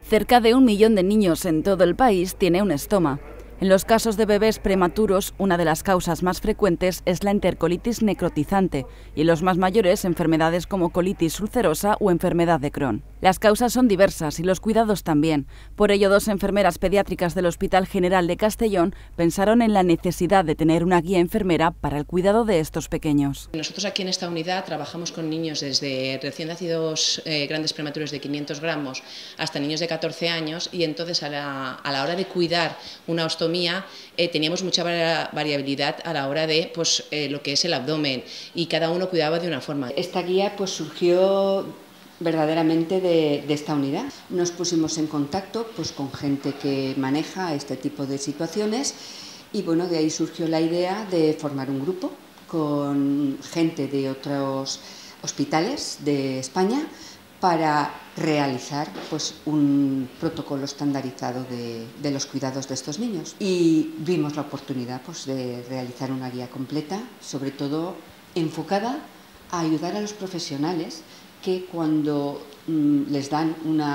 Cerca de 1 millón de niños en todo el país tiene un estoma. En los casos de bebés prematuros, una de las causas más frecuentes es la enterocolitis necrotizante y en los más mayores, enfermedades como colitis ulcerosa o enfermedad de Crohn. Las causas son diversas y los cuidados también. Por ello, 2 enfermeras pediátricas del Hospital General de Castellón pensaron en la necesidad de tener una guía enfermera para el cuidado de estos pequeños. Nosotros aquí en esta unidad trabajamos con niños desde recién nacidos grandes prematuros de 500 gramos hasta niños de 14 años y entonces a la hora de cuidar una ostomía teníamos mucha variabilidad a la hora de lo que es el abdomen y cada uno cuidaba de una forma. Esta guía surgió verdaderamente de esta unidad. Nos pusimos en contacto con gente que maneja este tipo de situaciones y de ahí surgió la idea de formar un grupo con gente de otros hospitales de España para realizar un protocolo estandarizado de los cuidados de estos niños. Y vimos la oportunidad de realizar una guía completa, sobre todo enfocada a ayudar a los profesionales que cuando les dan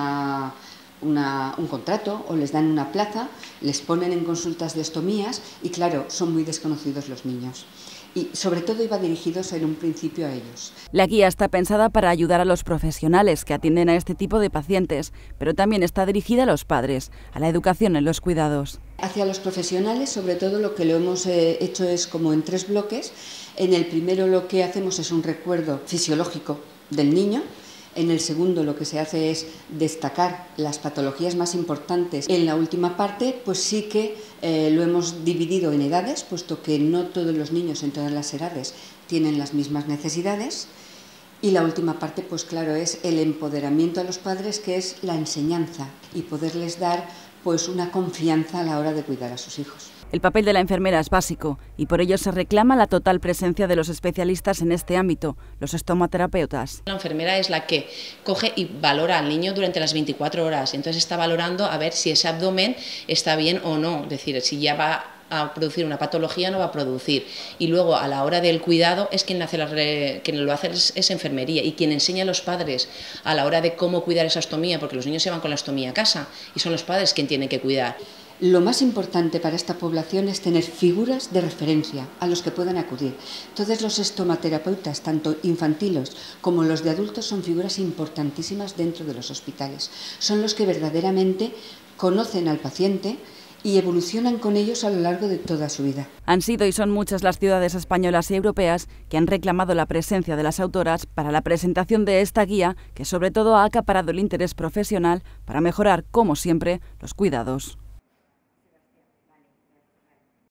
un contrato o les dan una plaza, les ponen en consultas de ostomías y claro, son muy desconocidos los niños. Y sobre todo iba dirigidos en un principio a ellos. La guía está pensada para ayudar a los profesionales que atienden a este tipo de pacientes, pero también está dirigida a los padres, a la educación en los cuidados. Hacia los profesionales, sobre todo lo que lo hemos hecho es como en 3 bloques. En el primero lo que hacemos es un recuerdo fisiológico del niño. En el segundo lo que se hace es destacar las patologías más importantes. En la última parte sí que lo hemos dividido en edades, puesto que no todos los niños en todas las edades tienen las mismas necesidades. Y la última parte claro, es el empoderamiento a los padres, que es la enseñanza y poderles dar una confianza a la hora de cuidar a sus hijos. El papel de la enfermera es básico y por ello se reclama la total presencia de los especialistas en este ámbito, los estomaterapeutas. La enfermera es la que coge y valora al niño durante las 24 horas, entonces está valorando a ver si ese abdomen está bien o no, es decir, si ya va a producir una patología o no va a producir. Y luego a la hora del cuidado es quien lo hace es enfermería y quien enseña a los padres a la hora de cómo cuidar esa ostomía, porque los niños se van con la ostomía a casa y son los padres quien tienen que cuidar. Lo más importante para esta población es tener figuras de referencia a los que puedan acudir. Todos los estomaterapeutas, tanto infantiles como los de adultos, son figuras importantísimas dentro de los hospitales. Son los que verdaderamente conocen al paciente y evolucionan con ellos a lo largo de toda su vida. Han sido y son muchas las ciudades españolas y europeas que han reclamado la presencia de las autoras para la presentación de esta guía, que sobre todo ha acaparado el interés profesional para mejorar, como siempre, los cuidados.